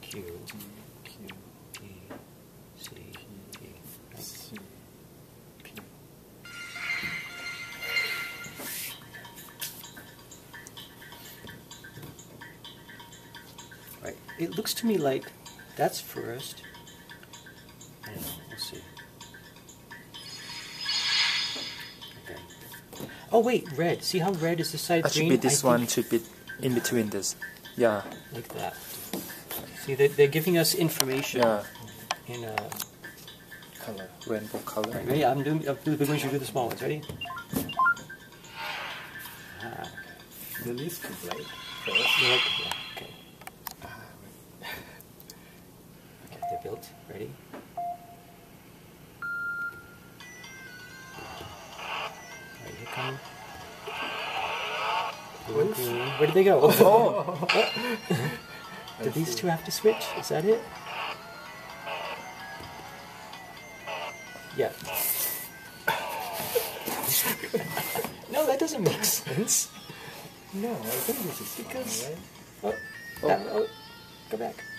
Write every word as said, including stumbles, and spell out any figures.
Q, Q, P, C, P. C, P. Right. It looks to me like that's first. I don't know. We'll see. Okay. Oh wait, red. See how red is the side That should green? be this I one. think Should be in between this. Yeah. like that. See, they're, they're giving us information Yeah. in a. Color. Rainbow color. Right, ready? I'm doing. I'll do the big ones. You do the small ones. Ready? Ah. The least could right first. You like, yeah, okay. Okay, they're built. Ready? Alright, here come. Blue and green. Where did they go? Oh. Do these two have to switch? Is that it? Yeah. No, that doesn't make sense. No, I think this is Because- fine, right? Oh, that, oh, go back.